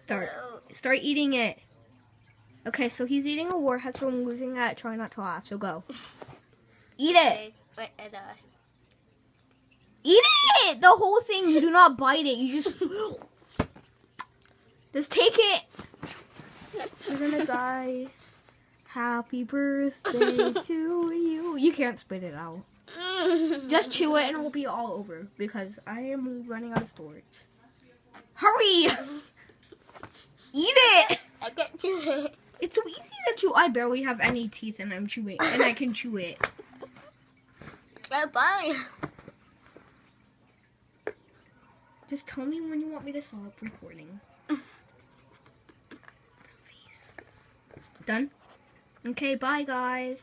Start eating it. Okay, so he's eating a warhead from losing at Try Not to Laugh. So go. Eat it. Wait, it does. Eat it! The whole thing. You do not bite it. You just... Just take it. You're gonna die. Happy birthday to you. You can't spit it out. Just chew it and it'll be all over because I am running out of storage. Hurry! Eat it! I can't chew it. It's so easy to chew. I barely have any teeth and I'm chewing and I can chew it. Bye. Just tell me when you want me to stop recording. Done? Okay, bye guys.